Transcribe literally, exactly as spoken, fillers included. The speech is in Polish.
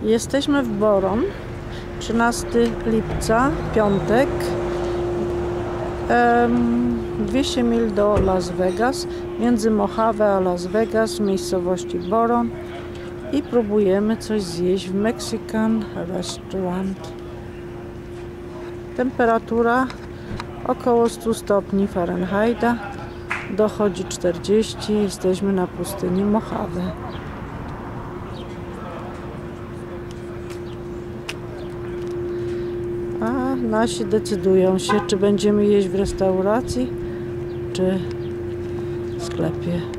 Jesteśmy w Boron, trzynastego lipca, piątek, dwieście mil do Las Vegas, między Mojave a Las Vegas, w miejscowości Boron, i próbujemy coś zjeść w Mexican Restaurant. Temperatura około sto stopni Fahrenheita, dochodzi czterdzieści, jesteśmy na pustyni Mojave. A nasi decydują się, czy będziemy jeść w restauracji, czy w sklepie.